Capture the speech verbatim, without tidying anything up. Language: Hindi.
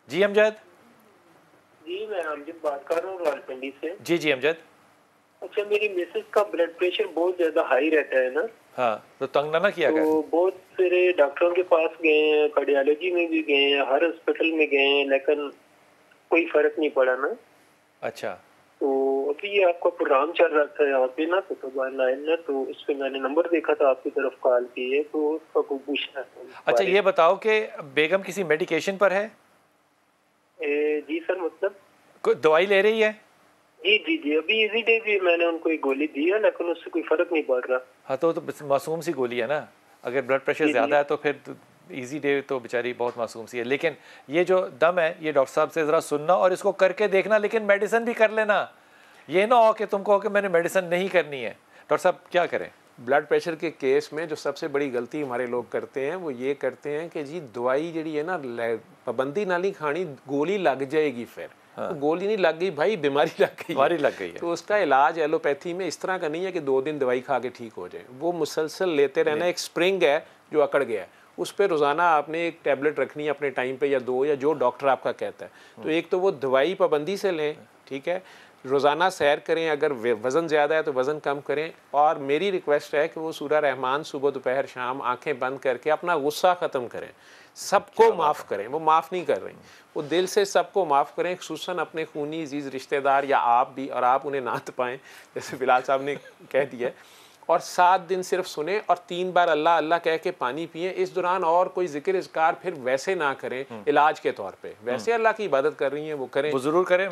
जी अमजद। जी मैं अमजद बात कर रहा हूँ रावलपिंडी से। जी जी अमजद। अच्छा, मेरी मिसेस का ब्लड प्रेशर बहुत ज्यादा हाई रहता है ना। हाँ, तो तंग ना ना किया कर। तो बहुत सारे डॉक्टरों के पास गए हैं, कार्डियोलॉजी में भी गए हैं, हर हॉस्पिटल में गए हैं, लेकिन कोई फर्क नहीं पड़ा ना। अच्छा, तो अभी ये आपका प्रोग्राम चल रहा था यहाँ पे ना, कुतुबा लाइन ना, तो इस पे मैंने नंबर देखा था, आपकी तरफ कॉल की है, तो उसका कोई पूछना है। अच्छा ये बताओ कि बेगम किसी मेडिकेशन पर है? ए, जी सर, मतलब कोई दवाई ले रही है? जी जी जी अभी इजी डे भी मैंने उनको एक गोली दी है, लेकिन उससे कोई फर्क नहीं पड़ रहा। हाँ तो, तो मासूम सी गोली है ना। अगर ब्लड प्रेशर ज़्यादा है तो फिर इजी डे तो बेचारी बहुत मासूम सी है। लेकिन ये जो दम है ये डॉक्टर साहब से ज़रा सुनना और इसको करके देखना, लेकिन मेडिसिन भी कर लेना। ये ना हो कि तुम कहो कि मैंने मेडिसिन नहीं करनी है। डॉक्टर साहब क्या करें? ब्लड प्रेशर के केस में जो सबसे बड़ी गलती हमारे लोग करते हैं वो ये करते हैं कि जी दवाई जी है ना पाबंदी ना नहीं खानी, गोली लग जाएगी फिर। हाँ। तो गोली नहीं लग गई भाई, बीमारी लग गई, बीमारी लग गई है। तो उसका इलाज एलोपैथी में इस तरह का नहीं है कि दो दिन दवाई खा के ठीक हो जाए, वो मुसलसल लेते रहना। एक स्प्रिंग है जो अकड़ गया है, उस पर रोज़ाना आपने एक टैबलेट रखनी है अपने टाइम पे, या दो, या जो डॉक्टर आपका कहता है। तो एक तो वो दवाई पाबंदी से लें, ठीक है, रोज़ाना सैर करें, अगर वज़न ज़्यादा है तो वज़न कम करें, और मेरी रिक्वेस्ट है कि वो सूरह रहमान सुबह दोपहर शाम आंखें बंद करके अपना गुस्सा ख़त्म करें, सबको माफ़ करें। वो माफ़ नहीं कर रही, वो दिल से सबको माफ़ करें, खुसूसन अपने खूनी अजीज़ रिश्तेदार या आप भी, और आप उन्हें ना पाएँ जैसे बिलाल साहब ने कह दिया। और सात दिन सिर्फ सुने और तीन बार अल्लाह अल्लाह कह के पानी पिए। इस दौरान और कोई जिक्र इज़कार फिर वैसे ना करें इलाज के तौर पे, वैसे अल्लाह की इबादत कर रही हैं वो करें, वो ज़रूर करें।